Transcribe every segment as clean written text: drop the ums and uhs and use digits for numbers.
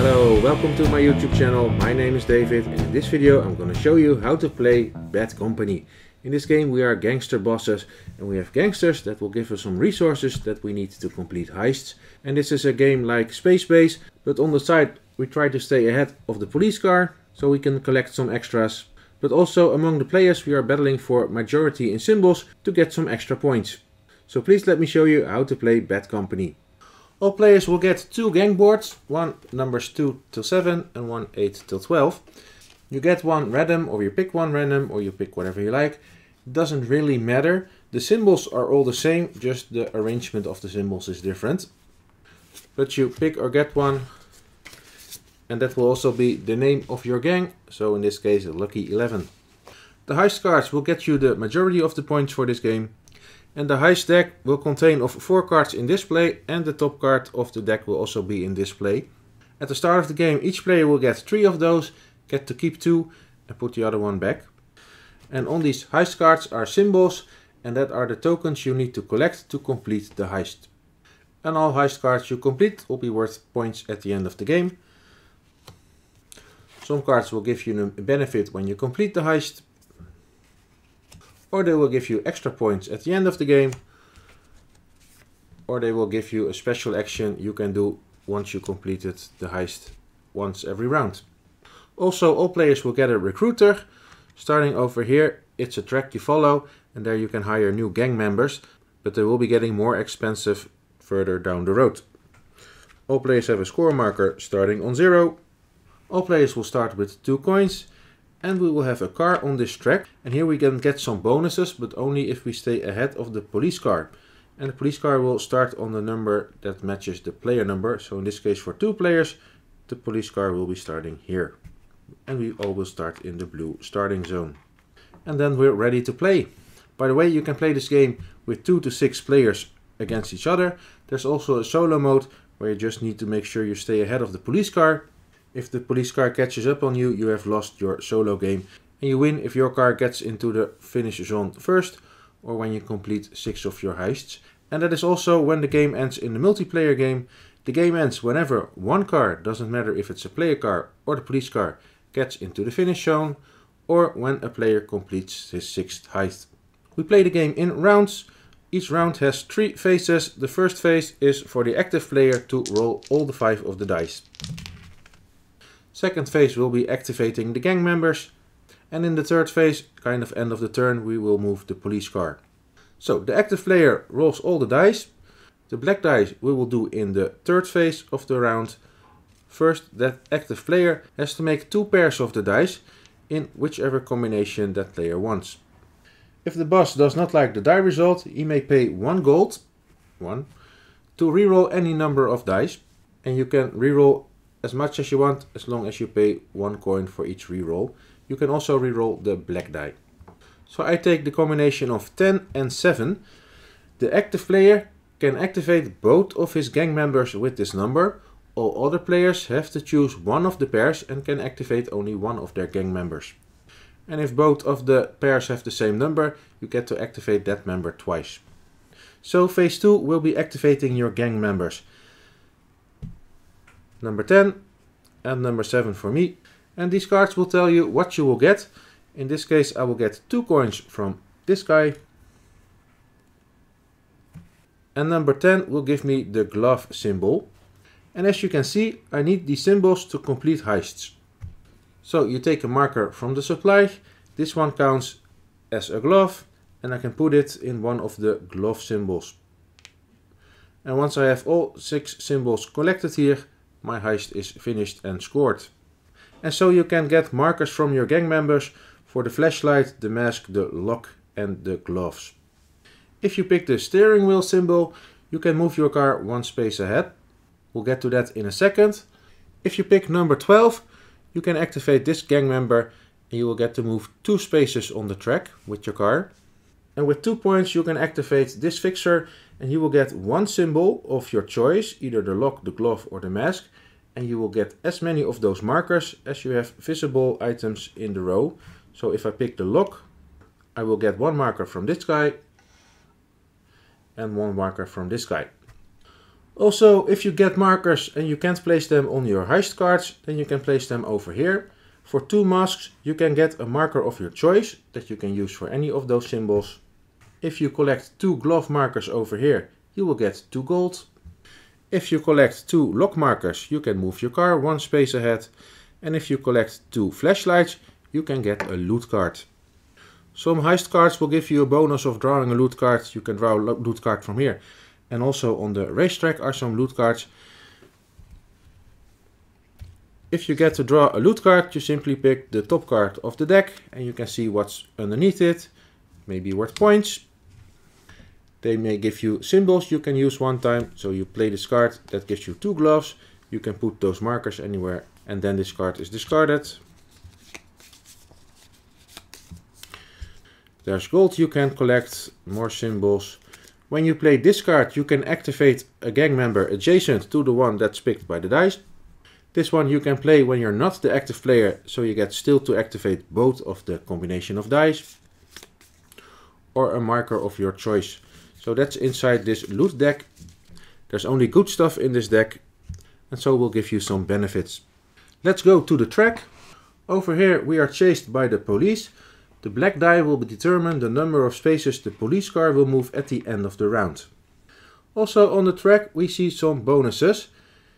Hello, welcome to my YouTube channel. My name is David and in this video I'm going to show you how to play Bad Company. In this game we are gangster bosses and we have gangsters that will give us some resources that we need to complete heists. And this is a game like Space Base, but on the side we try to stay ahead of the police car so we can collect some extras. But also among the players we are battling for majority in symbols to get some extra points. So please let me show you how to play Bad Company. All players will get 2 gang boards, one numbers 2 till 7 and one 8 till 12. You get one random, or you pick one random, or you pick whatever you like. It doesn't really matter. The symbols are all the same, just the arrangement of the symbols is different. But you pick or get one, and that will also be the name of your gang, so in this case Lucky 11. The heist cards will get you the majority of the points for this game. And the heist deck will contain of 4 cards in display, and the top card of the deck will also be in display. At the start of the game each player will get 3 of those, get to keep 2 and put the other one back. And on these heist cards are symbols, and that are the tokens you need to collect to complete the heist. And all heist cards you complete will be worth points at the end of the game. Some cards will give you a benefit when you complete the heist, or they will give you extra points at the end of the game, or they will give you a special action you can do once you completed the heist once every round. Also all players will get a recruiter. Starting over here it's a track you follow and there you can hire new gang members, but they will be getting more expensive further down the road. All players have a score marker starting on 0. All players will start with 2 coins. And we will have a car on this track, and here we can get some bonuses, but only if we stay ahead of the police car. And the police car will start on the number that matches the player number, so in this case for 2 players the police car will be starting here. And we all will start in the blue starting zone. And then we're ready to play. By the way, you can play this game with 2 to 6 players against each other. There's also a solo mode where you just need to make sure you stay ahead of the police car. If the police car catches up on you, you have lost your solo game. And you win if your car gets into the finish zone first, or when you complete 6 of your heists. And that is also when the game ends in the multiplayer game. The game ends whenever one car, doesn't matter if it's a player car or the police car, gets into the finish zone, or when a player completes his 6th heist. We play the game in rounds. Each round has 3 phases. The first phase is for the active player to roll all the 5 of the dice. Second phase will be activating the gang members, and in the third phase, kind of end of the turn, we will move the police car. So the active player rolls all the dice. The black dice we will do in the third phase of the round. First, that active player has to make 2 pairs of the dice in whichever combination that player wants. If the boss does not like the die result, he may pay 1 gold, 1, to reroll any number of dice, and you can reroll as much as you want, as long as you pay 1 coin for each reroll. You can also reroll the black die. So I take the combination of 10 and 7. The active player can activate both of his gang members with this number. All other players have to choose one of the pairs and can activate only one of their gang members. And if both of the pairs have the same number, you get to activate that member twice. So phase 2 will be activating your gang members. Number 10 and number 7 for me. And these cards will tell you what you will get. In this case I will get 2 coins from this guy. And number 10 will give me the glove symbol. And as you can see, I need these symbols to complete heists. So you take a marker from the supply. This one counts as a glove and I can put it in one of the glove symbols. And once I have all 6 symbols collected here, my heist is finished and scored. And so you can get markers from your gang members for the flashlight, the mask, the lock and the gloves. If you pick the steering wheel symbol, you can move your car 1 space ahead. We'll get to that in a second. If you pick number 12, you can activate this gang member and you will get to move 2 spaces on the track with your car. And with 2 points you can activate this fixer and you will get 1 symbol of your choice, either the lock, the glove or the mask. And you will get as many of those markers as you have visible items in the row. So if I pick the lock, I will get 1 marker from this guy and 1 marker from this guy. Also, if you get markers and you can't place them on your heist cards, then you can place them over here. For 2 masks, you can get a marker of your choice that you can use for any of those symbols. If you collect 2 glove markers over here, you will get 2 gold. If you collect 2 lock markers, you can move your car 1 space ahead. And if you collect 2 flashlights, you can get a loot card. Some heist cards will give you a bonus of drawing a loot card. You can draw a loot card from here. And also on the racetrack are some loot cards. If you get to draw a loot card, you simply pick the top card of the deck and you can see what's underneath it. Maybe worth points. They may give you symbols you can use 1 time. So you play this card, that gives you 2 gloves. You can put those markers anywhere and then this card is discarded. There's gold you can collect, more symbols. When you play this card, you can activate a gang member adjacent to the one that's picked by the dice. This one you can play when you're not the active player, so you get still to activate both of the combination of dice. Or a marker of your choice. So that's inside this loot deck. There's only good stuff in this deck, and so will give you some benefits. Let's go to the track. Over here we are chased by the police. The black die will determine the number of spaces the police car will move at the end of the round. Also on the track we see some bonuses.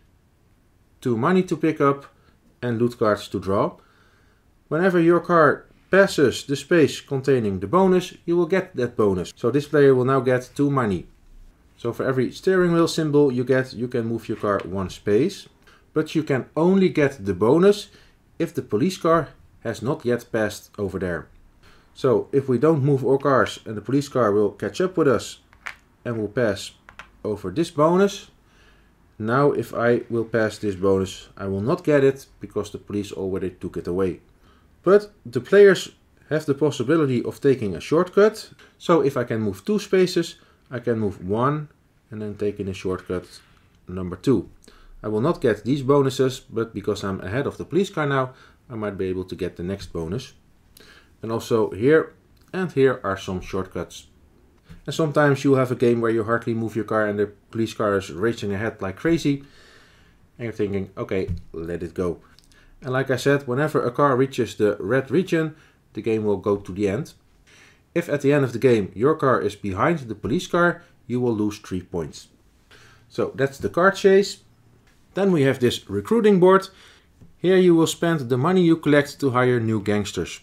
2 money to pick up and loot cards to draw. Whenever your car passes the space containing the bonus, you will get that bonus. So this player will now get 2 money. So for every steering wheel symbol you get, you can move your car 1 space. But you can only get the bonus if the police car has not yet passed over there. So if we don't move our cars and the police car will catch up with us and will pass over this bonus. Now if I will pass this bonus, I will not get it because the police already took it away. But the players have the possibility of taking a shortcut. So if I can move 2 spaces, I can move 1 and then take in a shortcut number 2. I will not get these bonuses, but because I'm ahead of the police car now, I might be able to get the next bonus. And also here and here are some shortcuts. And sometimes you have a game where you hardly move your car and the police car is racing ahead like crazy. And you're thinking, okay, let it go. And like I said, whenever a car reaches the red region, the game will go to the end. If at the end of the game your car is behind the police car, you will lose 3 points. So that's the car chase. Then we have this recruiting board. Here you will spend the money you collect to hire new gangsters.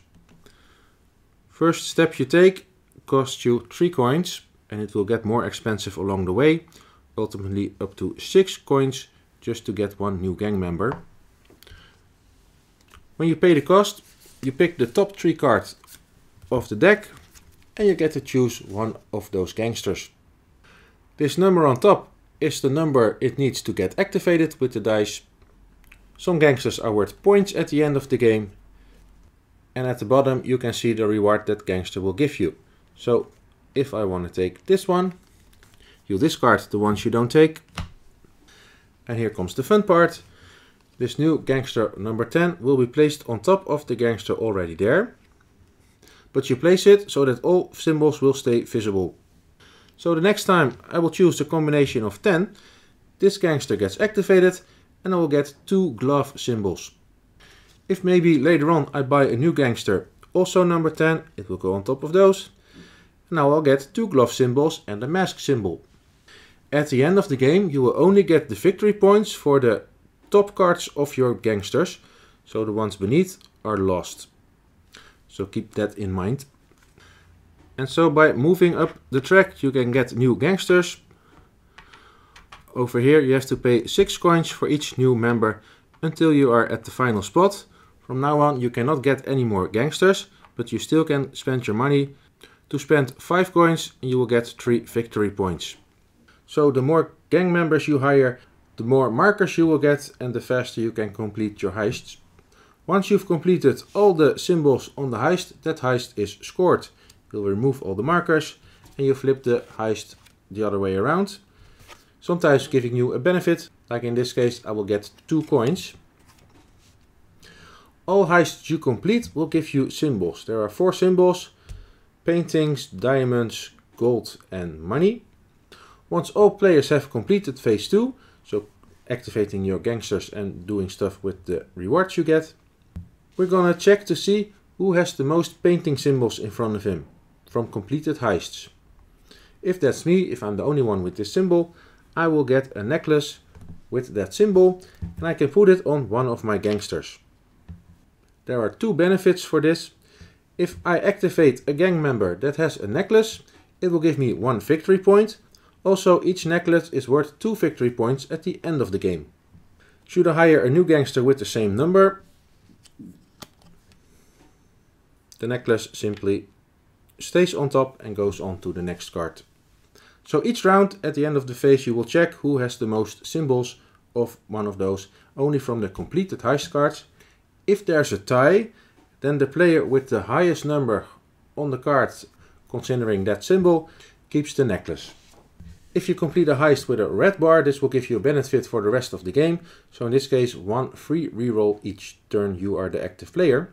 First step you take costs you 3 coins and it will get more expensive along the way, ultimately up to 6 coins just to get 1 new gang member. When you pay the cost, you pick the top 3 cards of the deck and you get to choose one of those gangsters. This number on top is the number it needs to get activated with the dice. Some gangsters are worth points at the end of the game. And at the bottom you can see the reward that gangster will give you. So if I want to take this one, you discard the ones you don't take. And here comes the fun part. This new gangster number 10 will be placed on top of the gangster already there. But you place it so that all symbols will stay visible. So the next time I will choose the combination of 10, this gangster gets activated and I will get 2 glove symbols. If maybe later on I buy a new gangster, also number 10, it will go on top of those. Now I'll get 2 glove symbols and a mask symbol. At the end of the game you will only get the victory points for the top cards of your gangsters, so the ones beneath are lost. So keep that in mind. And so by moving up the track you can get new gangsters. Over here you have to pay 6 coins for each new member until you are at the final spot. From now on you cannot get any more gangsters, but you still can spend your money. To spend 5 coins and you will get 3 victory points. So the more gang members you hire, the more markers you will get and the faster you can complete your heists. Once you've completed all the symbols on the heist, that heist is scored. You'll remove all the markers and you flip the heist the other way around. Sometimes giving you a benefit, like in this case I will get 2 coins. All heists you complete will give you symbols. There are 4 symbols: paintings, diamonds, gold and money. Once all players have completed phase 2, so activating your gangsters and doing stuff with the rewards you get, we're gonna check to see who has the most painting symbols in front of him from completed heists. If that's me, if I'm the only one with this symbol, I will get a necklace with that symbol and I can put it on one of my gangsters. There are two benefits for this. If I activate a gang member that has a necklace, it will give me 1 victory point. Also, each necklace is worth 2 victory points at the end of the game. Should I hire a new gangster with the same number, the necklace simply stays on top and goes on to the next card. So each round at the end of the phase you will check who has the most symbols of one of those, only from the completed heist cards. If there's a tie, then the player with the highest number on the card considering that symbol keeps the necklace. If you complete a heist with a red bar, this will give you a benefit for the rest of the game. So in this case, 1 free reroll each turn you are the active player.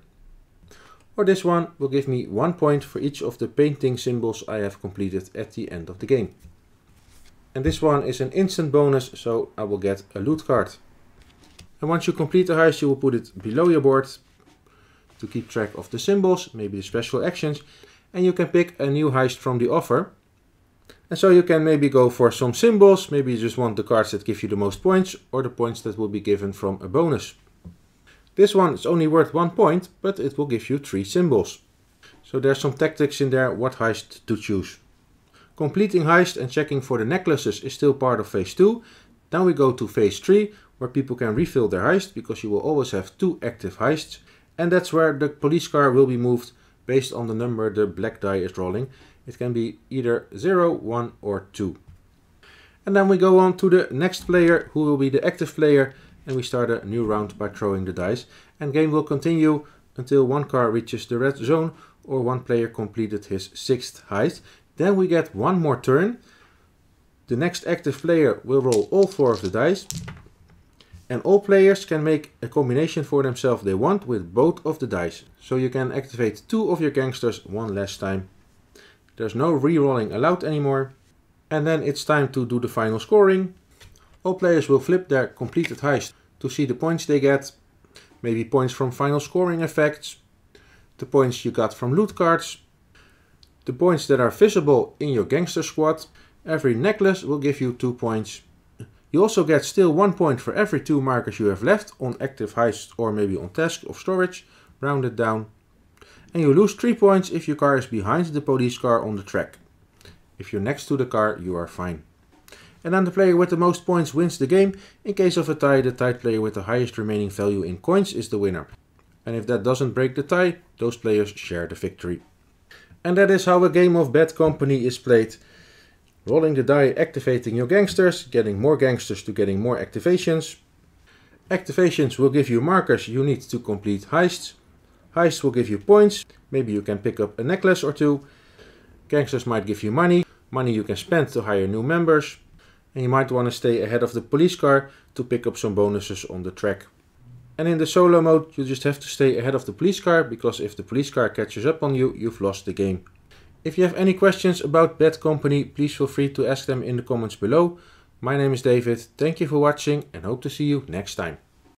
Or this one will give me 1 point for each of the painting symbols I have completed at the end of the game. And this one is an instant bonus, so I will get a loot card. And once you complete the heist, you will put it below your board to keep track of the symbols, maybe the special actions, and you can pick a new heist from the offer. And so you can maybe go for some symbols, maybe you just want the cards that give you the most points, or the points that will be given from a bonus. This one is only worth 1 point, but it will give you 3 symbols. So there's some tactics in there what heist to choose. Completing heist and checking for the necklaces is still part of phase 2. Then we go to phase 3, where people can refill their heist, because you will always have 2 active heists. And that's where the police car will be moved based on the number the black die is rolling. It can be either 0, 1 or 2. And then we go on to the next player, who will be the active player, and we start a new round by throwing the dice. And game will continue until one car reaches the red zone or one player completed his 6th heist. Then we get one more turn. The next active player will roll all 4 of the dice. And all players can make a combination for themselves they want with both of the dice. So you can activate 2 of your gangsters one last time. There's no re-rolling allowed anymore. And then it's time to do the final scoring. All players will flip their completed heist to see the points they get. Maybe points from final scoring effects. The points you got from loot cards. The points that are visible in your gangster squad. Every necklace will give you 2 points. You also get still 1 point for every 2 markers you have left on active heists or maybe on task of storage, rounded down. And you lose 3 points if your car is behind the police car on the track. If you're next to the car, you are fine. And then the player with the most points wins the game. In case of a tie, the tied player with the highest remaining value in coins is the winner. And if that doesn't break the tie, those players share the victory. And that is how a game of Bad Company is played. Rolling the die, activating your gangsters, getting more gangsters to getting more activations. Activations will give you markers you need to complete heists. Heists will give you points. Maybe you can pick up a necklace or 2. Gangsters might give you money. Money you can spend to hire new members. And you might want to stay ahead of the police car to pick up some bonuses on the track. And in the solo mode, you just have to stay ahead of the police car, because if the police car catches up on you, you've lost the game. If you have any questions about Bad Company, please feel free to ask them in the comments below. My name is David, thank you for watching and hope to see you next time.